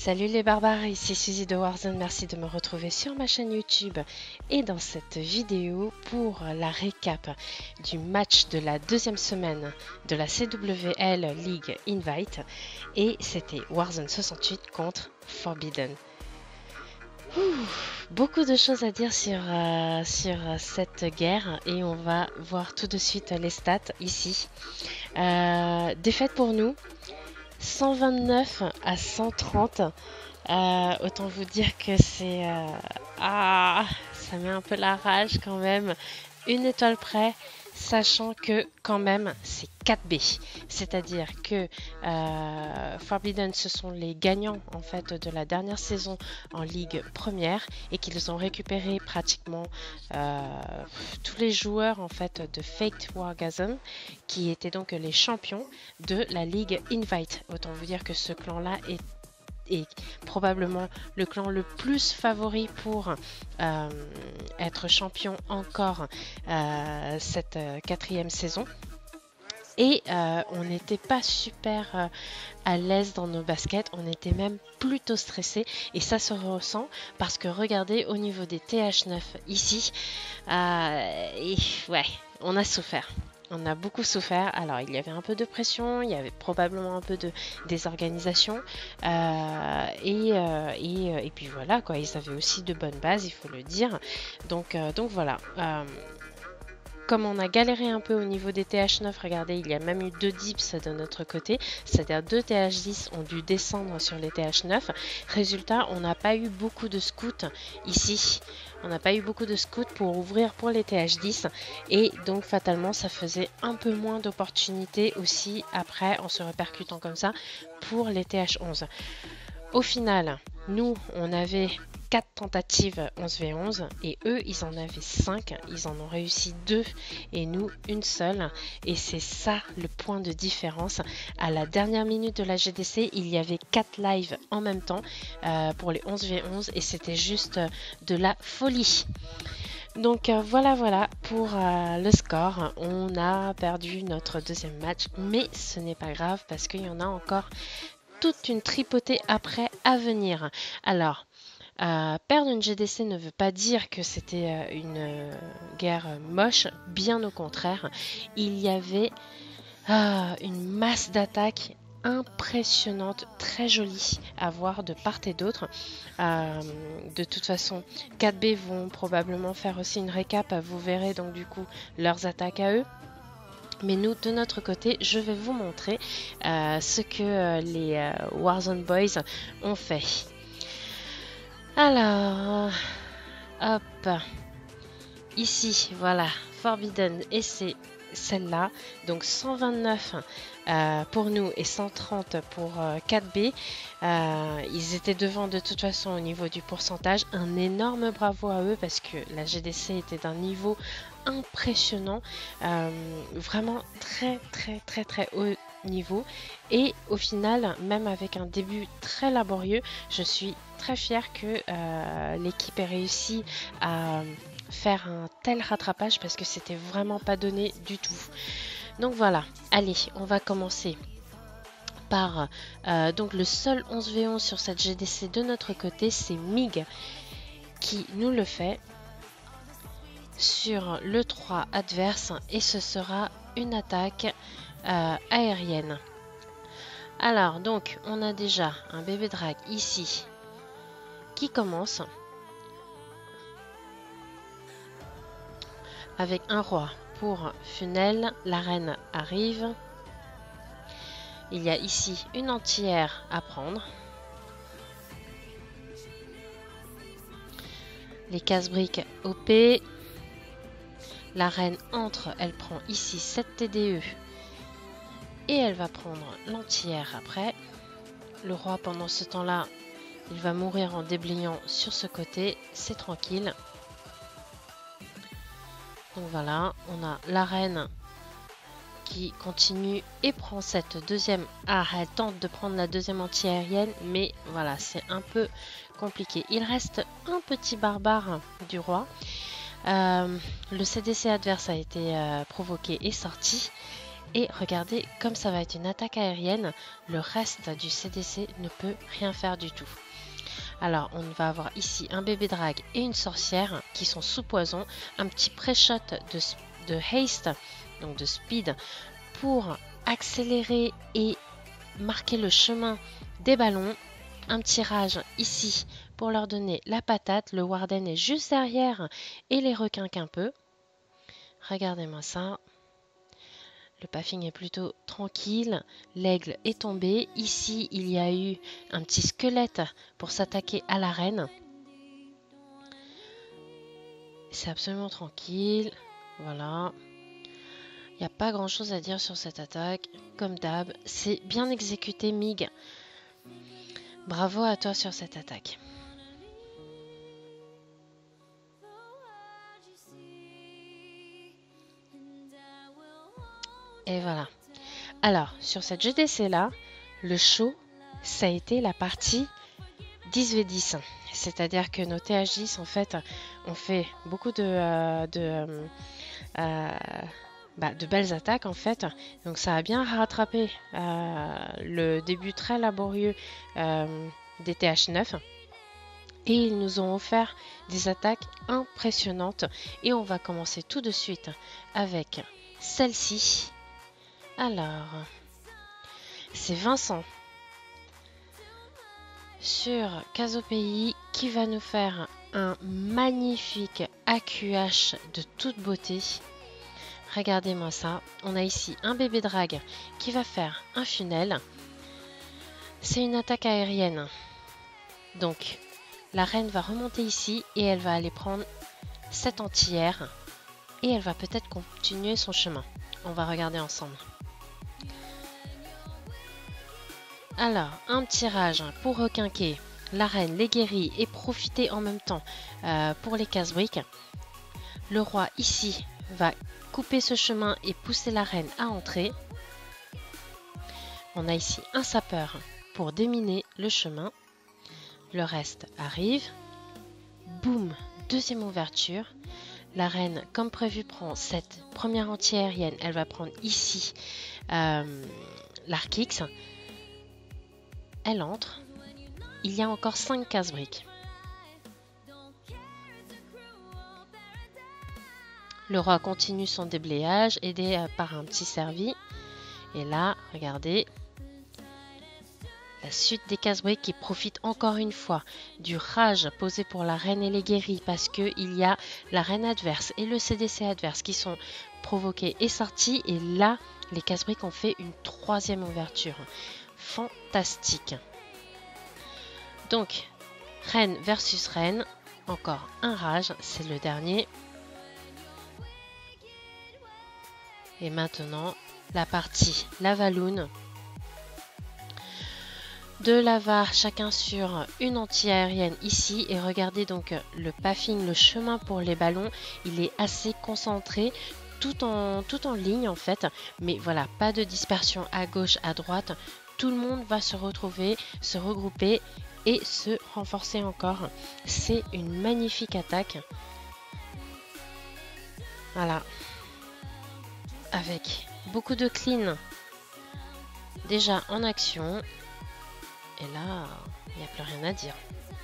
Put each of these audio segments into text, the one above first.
Salut les barbares, ici Suzy de Warzone, merci de me retrouver sur ma chaîne YouTube et dans cette vidéo pour la récap du match de la deuxième semaine de la CWL League Invite et c'était Warzone 68 contre Forbidden. Beaucoup de choses à dire sur cette guerre et on va voir tout de suite les stats ici. Défaite pour nous. 129 à 130. Autant vous dire que c'est... ça met un peu la rage quand même. Une étoile près, sachant que quand même c'est 4B. C'est-à-dire que Forbidden, ce sont les gagnants en fait de la dernière saison en Ligue première et qu'ils ont récupéré pratiquement tous les joueurs en fait de Faked Wargasm qui étaient donc les champions de la Ligue Invite. Autant vous dire que ce clan-là est probablement le clan le plus favori pour être champion encore cette quatrième saison. Et on n'était pas super à l'aise dans nos baskets, on était même plutôt stressé et ça se ressent parce que regardez au niveau des TH9 ici, ouais, on a souffert. On a beaucoup souffert. Alors, il y avait un peu de pression, il y avait probablement un peu de désorganisation. Et puis voilà, quoi. Ils avaient aussi de bonnes bases, il faut le dire. Donc voilà. Comme on a galéré un peu au niveau des TH9, regardez, il y a même eu 2 dips de notre côté, c'est-à-dire 2 TH10 ont dû descendre sur les TH9. Résultat, on n'a pas eu beaucoup de scouts ici. On n'a pas eu beaucoup de scouts pour ouvrir pour les TH10 et donc fatalement ça faisait un peu moins d'opportunités aussi après en se répercutant comme ça pour les TH11. Au final, nous on avait 4 tentatives 11v11 et eux ils en avaient 5, ils en ont réussi 2 et nous une seule et c'est ça le point de différence. À la dernière minute de la GDC il y avait 4 lives en même temps pour les 11v11 et c'était juste de la folie. Donc voilà pour le score. On a perdu notre deuxième match mais ce n'est pas grave parce qu'il y en a encore toute une tripotée après à venir. Alors perdre une GDC ne veut pas dire que c'était une guerre moche, bien au contraire. Il y avait une masse d'attaques impressionnante, très jolie à voir de part et d'autre. De toute façon, 4B vont probablement faire aussi une récap, vous verrez donc du coup leurs attaques à eux. Mais nous, de notre côté, je vais vous montrer ce que les Warzone Boys ont fait. Alors, hop, ici, voilà, Forbidden, et c'est celle-là, donc 129 pour nous et 130 pour 4B. Ils étaient devant de toute façon au niveau du pourcentage. Un énorme bravo à eux parce que la GDC était d'un niveau impressionnant, vraiment très haut niveau et au final même avec un début très laborieux je suis très fière que l'équipe ait réussi à faire un tel rattrapage parce que c'était vraiment pas donné du tout. Donc voilà, allez on va commencer par donc le seul 11v11 sur cette GDC de notre côté, c'est MIG qui nous le fait sur le 3 adverse et ce sera une attaque aérienne. Alors donc on a déjà un bébé drag ici qui commence avec un roi pour Funnel, la reine arrive, il y a ici une entière à prendre, les casse-briques OP, la reine entre, elle prend ici 7 TDE et elle va prendre l'entière après. Le roi pendant ce temps-là, il va mourir en déblayant sur ce côté, c'est tranquille. Donc voilà, on a la reine qui continue et prend cette deuxième. Ah, elle tente de prendre la deuxième anti-aérienne, mais voilà, c'est un peu compliqué. Il reste un petit barbare du roi. Le CDC adverse a été provoqué et sorti. Et regardez, comme ça va être une attaque aérienne, le reste du CDC ne peut rien faire du tout. Alors, on va avoir ici un bébé drague et une sorcière qui sont sous poison, un petit pré-shot de haste, donc de speed, pour accélérer et marquer le chemin des ballons. Un petit rage ici pour leur donner la patate. Le Warden est juste derrière et les requinque un peu. Regardez-moi ça. Le paffing est plutôt tranquille. L'aigle est tombé. Ici, il y a eu un petit squelette pour s'attaquer à la reine. C'est absolument tranquille. Voilà. Il n'y a pas grand chose à dire sur cette attaque. Comme d'hab, c'est bien exécuté, Mig. Bravo à toi sur cette attaque. Et voilà. Alors, sur cette GDC là, le show, ça a été la partie 10v10. C'est-à-dire que nos TH10, en fait, ont fait beaucoup de belles attaques, en fait. Donc, ça a bien rattrapé le début très laborieux des TH9. Et ils nous ont offert des attaques impressionnantes. Et on va commencer tout de suite avec celle-ci. Alors, c'est Vincent sur Casopéi qui va nous faire un magnifique AQH de toute beauté. Regardez-moi ça. On a ici un bébé drague qui va faire un funnel. C'est une attaque aérienne. Donc, la reine va remonter ici et elle va aller prendre cette anti-air. Et elle va peut-être continuer son chemin. On va regarder ensemble. Alors, un petit rage pour requinquer la reine, les guéris et profiter en même temps pour les casse-briques. Le roi ici va couper ce chemin et pousser la reine à entrer. On a ici un sapeur pour déminer le chemin. Le reste arrive. Boum, deuxième ouverture. La reine, comme prévu, prend cette première anti-aérienne. Elle va prendre ici l'arc X. Elle entre. Il y a encore 5 casse-briques. Le roi continue son déblayage, aidé par un petit servi. Et là, regardez, la suite des casse-briques qui profite encore une fois du rage posé pour la reine et les guéris, parce qu'il y a la reine adverse et le CDC adverse qui sont provoqués et sortis. Et là, les casse-briques ont fait une troisième ouverture. Fantastique. Donc, reine versus reine. Encore un rage, c'est le dernier. Et maintenant, la partie Lavaloon. Deux lavars, chacun sur une anti-aérienne ici. Et regardez donc le paffing, le chemin pour les ballons. Il est assez concentré, tout en ligne en fait. Mais voilà, pas de dispersion à gauche, à droite. Tout le monde va se retrouver, se regrouper et se renforcer encore. C'est une magnifique attaque. Voilà. Avec beaucoup de clean déjà en action. Et là, il n'y a plus rien à dire.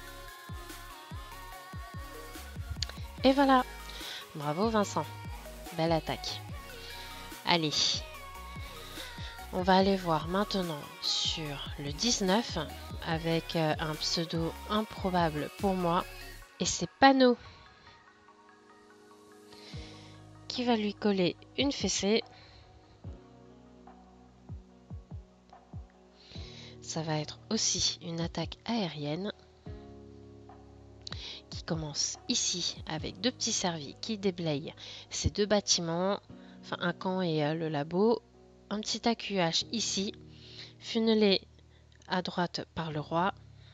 Et voilà. Bravo Vincent. Belle attaque. Allez. On va aller voir maintenant sur le 19 avec un pseudo improbable pour moi. Et c'est Pano qui va lui coller une fessée. Ça va être aussi une attaque aérienne qui commence ici avec deux petits servis qui déblayent ces deux bâtiments, enfin un camp et le labo. Un petit AQH ici, funnelé à droite par le roi.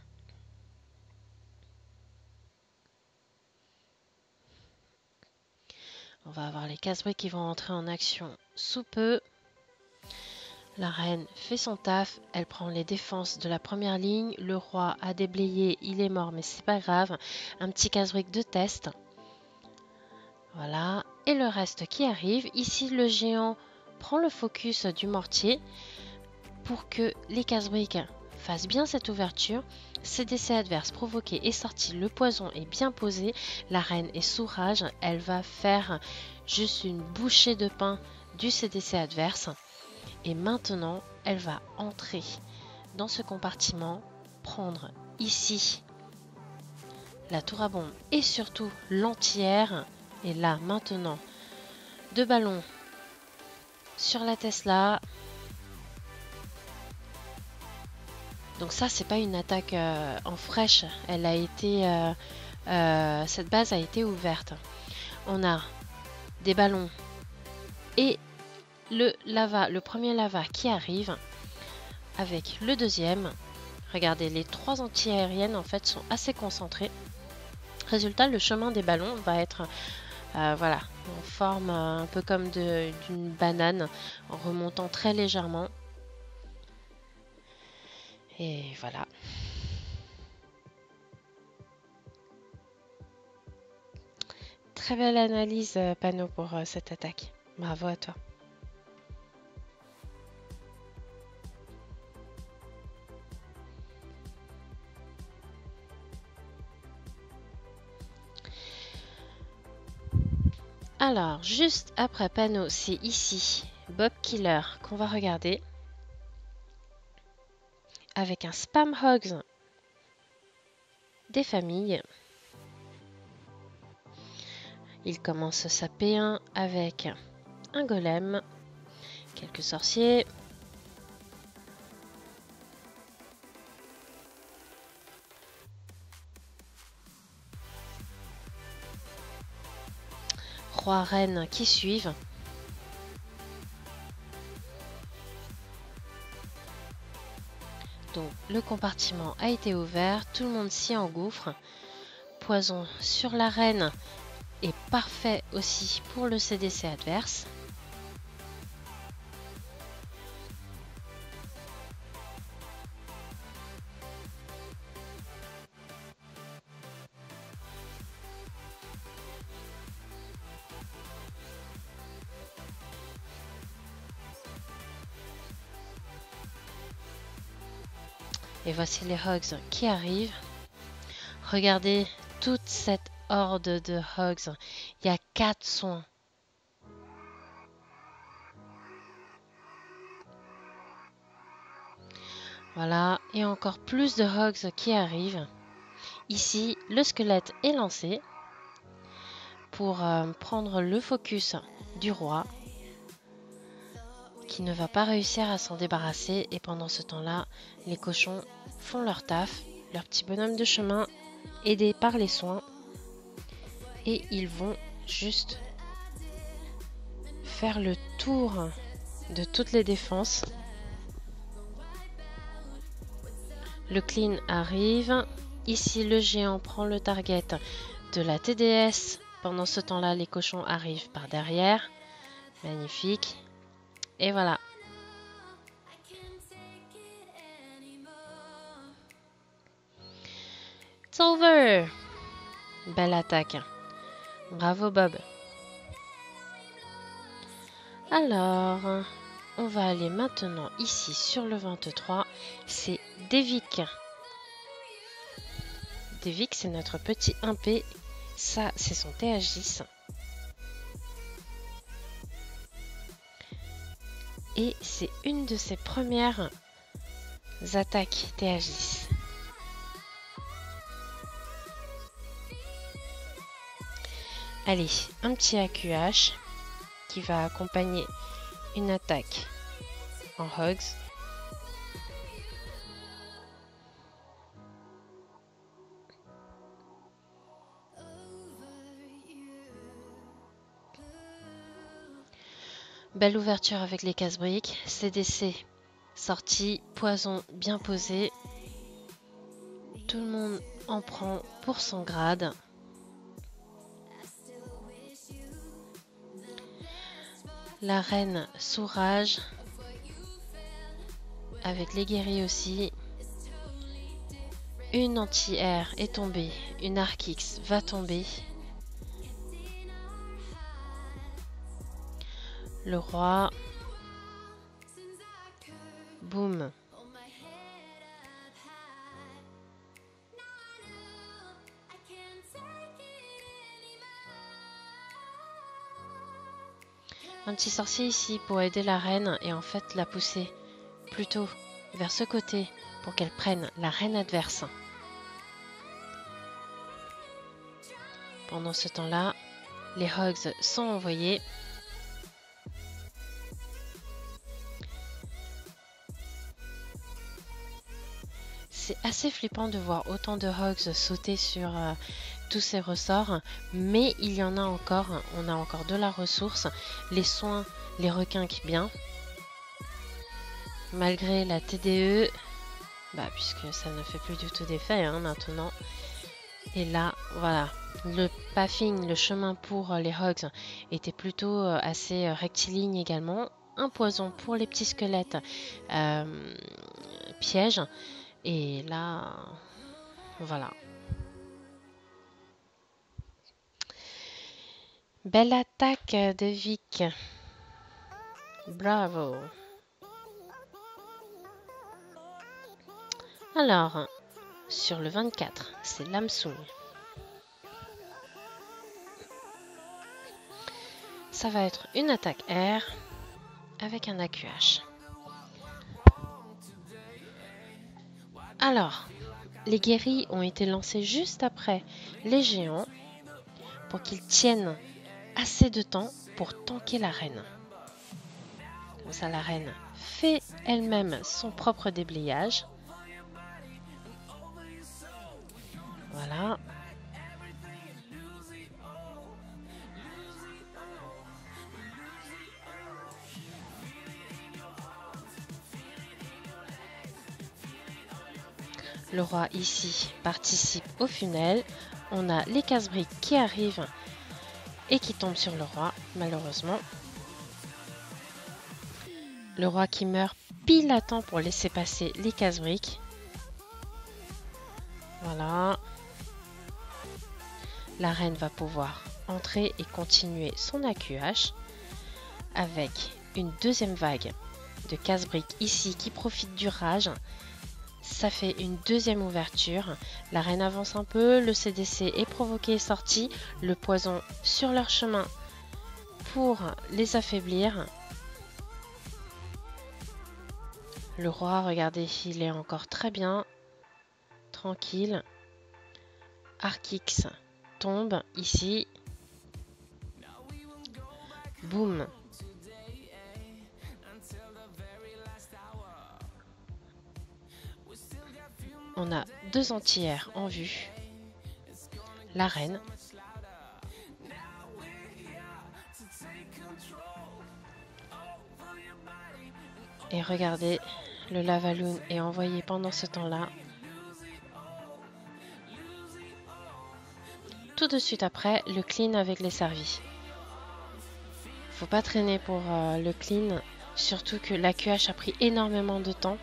On va avoir les casse-briques qui vont entrer en action sous peu. La reine fait son taf, elle prend les défenses de la première ligne. Le roi a déblayé, il est mort, mais c'est pas grave. Un petit casse-brique de test. Voilà. Et le reste qui arrive. Ici, le géant prend le focus du mortier pour que les casse-briques fassent bien cette ouverture. CDC adverse provoqué et sorti, le poison est bien posé, la reine est sous rage, elle va faire juste une bouchée de pain du CDC adverse et maintenant elle va entrer dans ce compartiment, prendre ici la tour à bombe et surtout l'anti-air. Et là maintenant 2 ballons sur la Tesla. Donc ça c'est pas une attaque en fraîche, elle a été cette base a été ouverte. On a des ballons et le premier lava qui arrive avec le deuxième. Regardez, les 3 anti-aériennes en fait sont assez concentrées. Résultat, le chemin des ballons va être voilà, en forme un peu comme d'une banane, en remontant très légèrement. Et voilà. Très belle analyse, Pano, pour cette attaque. Bravo à toi. Alors, juste après Pano, c'est ici Bob Killer qu'on va regarder. Avec un Spam Hogs des familles. Il commence sa P1 avec un golem, quelques sorciers. Roi, reine qui suivent. Donc le compartiment a été ouvert, tout le monde s'y engouffre. Poison sur la reine est parfait aussi pour le CDC adverse. Et voici les Hogs qui arrivent. Regardez toute cette horde de Hogs. Il y a 4 soins. Voilà, et encore plus de Hogs qui arrivent. Ici, le squelette est lancé pour prendre le focus du roi, qui ne va pas réussir à s'en débarrasser. Et pendant ce temps-là, les cochons font leur taf, leur petit bonhomme de chemin, aidés par les soins. Et ils vont juste faire le tour de toutes les défenses. Le clean arrive. Ici, le géant prend le target de la TDS. Pendant ce temps-là, les cochons arrivent par derrière. Magnifique. Et voilà. It's over. Belle attaque. Bravo Bob. Alors, on va aller maintenant ici sur le 23. C'est Devik. Devik, c'est notre petit 1P. Ça, c'est son TH10. Et c'est une de ses premières attaques TH10. Allez, un petit AQH qui va accompagner une attaque en Hogs. Belle ouverture avec les casse-briques. CDC sorti, poison bien posé. Tout le monde en prend pour son grade. La reine sous rage. Avec les guerriers aussi. Une anti-air est tombée. Une Arc-X va tomber. Le roi. Boum. Un petit sorcier ici pour aider la reine et en fait la pousser plutôt vers ce côté pour qu'elle prenne la reine adverse. Pendant ce temps-là, les hogs sont envoyés. C'est assez flippant de voir autant de hogs sauter sur tous ces ressorts, mais il y en a encore, on a encore de la ressource. Les soins les requinquent bien. Malgré la TDE, puisque ça ne fait plus du tout d'effet maintenant. Et là, voilà, le pathing, le chemin pour les hogs était plutôt assez rectiligne également. Un poison pour les petits squelettes pièges. Et là, voilà. Belle attaque de Vic. Bravo. Alors, sur le 24, c'est Lamsoul. Ça va être une attaque R avec un AQH. Alors, les guéris ont été lancés juste après les géants pour qu'ils tiennent assez de temps pour tanker la reine. Comme ça, la reine fait elle-même son propre déblayage. Voilà. Le roi ici participe au funnel. On a les casse-briques qui arrivent et qui tombent sur le roi, malheureusement. Le roi qui meurt pile à temps pour laisser passer les casse-briques. Voilà. La reine va pouvoir entrer et continuer son AQH avec une deuxième vague de casse-briques ici qui profite du rage. Ça fait une deuxième ouverture. La reine avance un peu, le CDC est provoqué et sorti. Le poison sur leur chemin pour les affaiblir. Le roi, regardez, il est encore très bien. Tranquille. Arkix tombe ici. Boum. On a deux anti-airs en vue. La reine. Et regardez, le Lavaloon est envoyé pendant ce temps-là. Tout de suite après, le clean avec les servis. Faut pas traîner pour le clean, surtout que l'AQH a pris énormément de temps.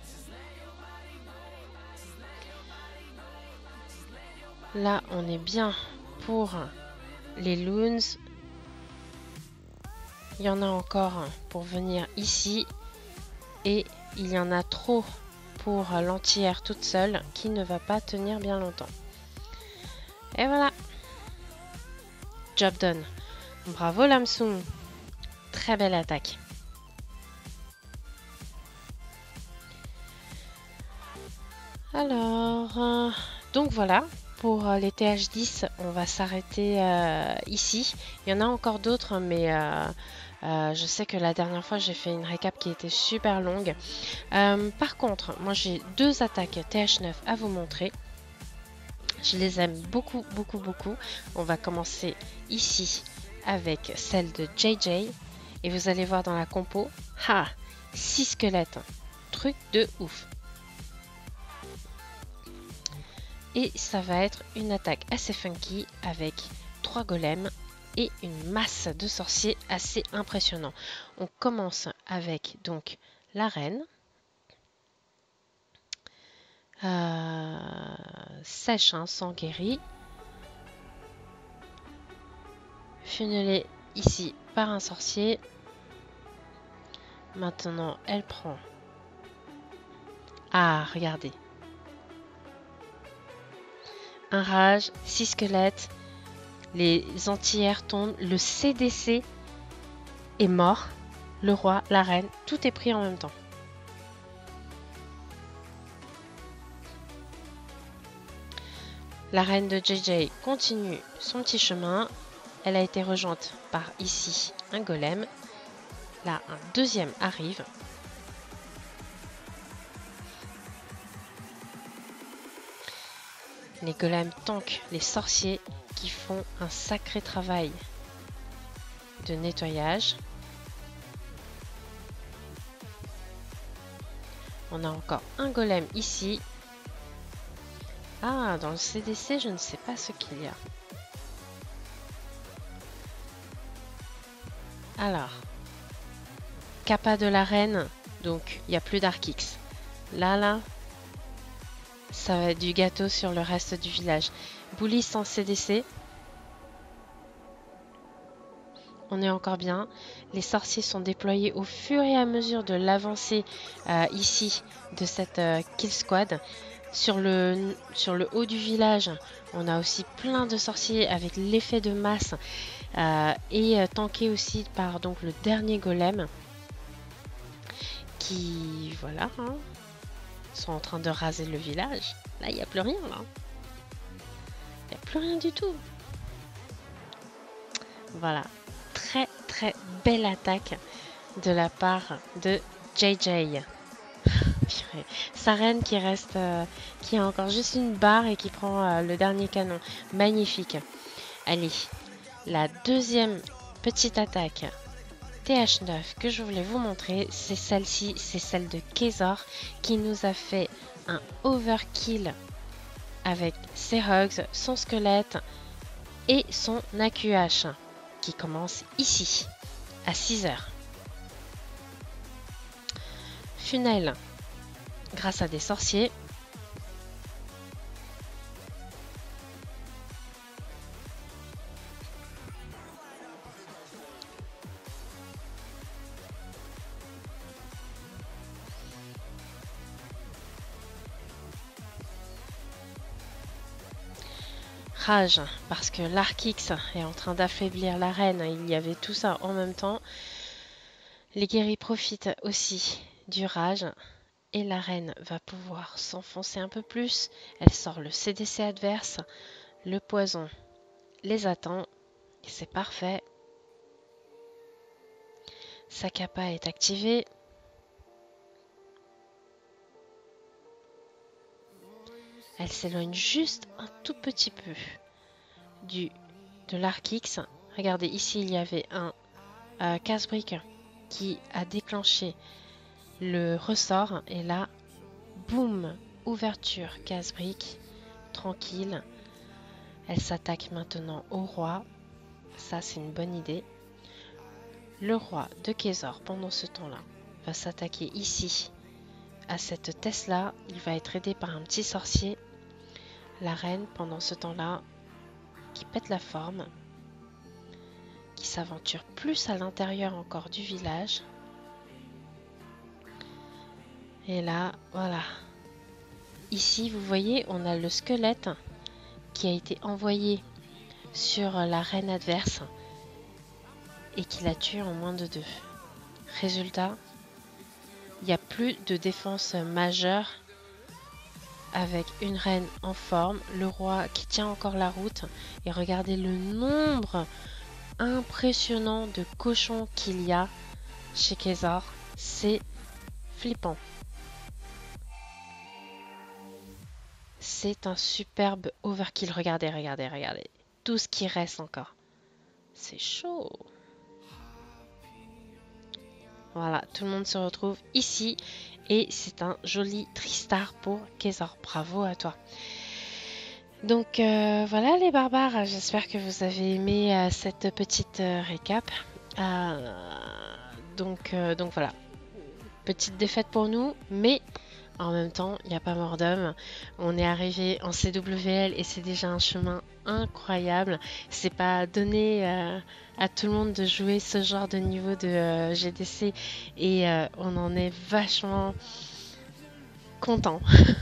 Là, on est bien pour les loons. Il y en a encore pour venir ici. Et il y en a trop pour l'anti-air toute seule qui ne va pas tenir bien longtemps. Et voilà. Job done. Bravo Lamsoul. Très belle attaque. Alors, donc voilà. Pour les TH10, on va s'arrêter ici. Il y en a encore d'autres, mais je sais que la dernière fois, j'ai fait une récap qui était super longue. Par contre, moi, j'ai deux attaques TH9 à vous montrer. Je les aime beaucoup, beaucoup, beaucoup. On va commencer ici avec celle de JJ. Et vous allez voir dans la compo, 6 squelettes. Truc de ouf. Et ça va être une attaque assez funky avec 3 golems et une masse de sorciers assez impressionnant. On commence avec donc la reine. Sèche, sans guéri. Funnelée ici par un sorcier. Maintenant, elle prend Ah, regardez. Un rage, 6 squelettes, les anti-airs tombent, le CDC est mort, le roi, la reine, tout est pris en même temps. La reine de JJ continue son petit chemin. Elle a été rejointe par ici un golem. Là, un deuxième arrive. Les golems tankent les sorciers qui font un sacré travail de nettoyage. On a encore un golem ici. Ah, dans le CDC, je ne sais pas ce qu'il y a. Alors, Kappa de la reine, donc il n'y a plus d'Arkix. Là, ça va être du gâteau sur le reste du village. Boulis en CDC. On est encore bien. Les sorciers sont déployés au fur et à mesure de l'avancée ici de cette kill squad. Sur le haut du village, on a aussi plein de sorciers avec l'effet de masse et tanké aussi par donc le dernier golem qui, voilà, hein, sont en train de raser le village. Là, il n'y a plus rien, là. Il n'y a plus rien du tout. Voilà. Très, très belle attaque de la part de JJ. Sa reine qui reste, qui a encore juste une barre et qui prend le dernier canon. Magnifique. Allez, la deuxième petite attaque TH9 que je voulais vous montrer, c'est celle-ci, c'est celle de Kezor qui nous a fait un overkill avec ses hugs, son squelette et son AQH qui commence ici à 6h. Funnel grâce à des sorciers. Rage, parce que l'Arkix est en train d'affaiblir la reine, il y avait tout ça en même temps. Les guéris profitent aussi du rage et la reine va pouvoir s'enfoncer un peu plus. Elle sort le CDC adverse, le poison les attend et c'est parfait. Sa kappa est activée. Elle s'éloigne juste un tout petit peu de l'Arkix. Regardez, ici il y avait un casse-brique qui a déclenché le ressort. Et là, boum, ouverture casse-brique, tranquille. Elle s'attaque maintenant au roi. Ça, c'est une bonne idée. Le roi de Kezor, pendant ce temps-là, va s'attaquer ici à cette Tesla. Il va être aidé par un petit sorcier. La reine, pendant ce temps-là, qui pète la forme, qui s'aventure plus à l'intérieur encore du village. Et là, voilà. Ici, vous voyez, on a le squelette qui a été envoyé sur la reine adverse et qui l'a tué en moins de 2. Résultat, il n'y a plus de défense majeure avec une reine en forme, le roi qui tient encore la route. Et regardez le nombre impressionnant de cochons qu'il y a chez Kezor. C'est flippant. C'est un superbe overkill. Regardez, regardez, regardez. Tout ce qui reste encore. C'est chaud. Voilà, tout le monde se retrouve ici. Et c'est un joli Tristar pour Kezor. Bravo à toi. Donc voilà les barbares. J'espère que vous avez aimé cette petite récap. Donc voilà. Petite défaite pour nous. Mais en même temps, il n'y a pas mort d'homme. On est arrivé en CWL et c'est déjà un chemin incroyable. C'est pas donné à tout le monde de jouer ce genre de niveau de GDC et on en est vachement content.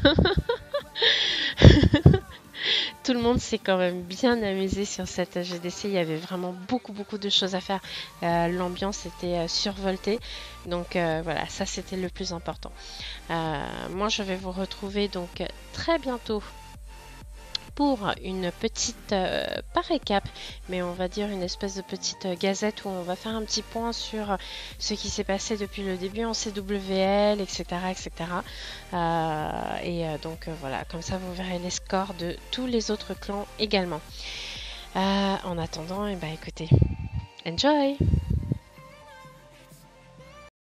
Tout le monde s'est quand même bien amusé sur cette GDC. Il y avait vraiment beaucoup de choses à faire. L'ambiance était survoltée. Donc voilà, ça c'était le plus important. Moi, je vais vous retrouver donc très bientôt pour une petite, pas récap, mais on va dire une espèce de petite gazette où on va faire un petit point sur ce qui s'est passé depuis le début en CWL, etc. etc. Donc voilà, comme ça vous verrez les scores de tous les autres clans également. En attendant, eh ben, écoutez, enjoy!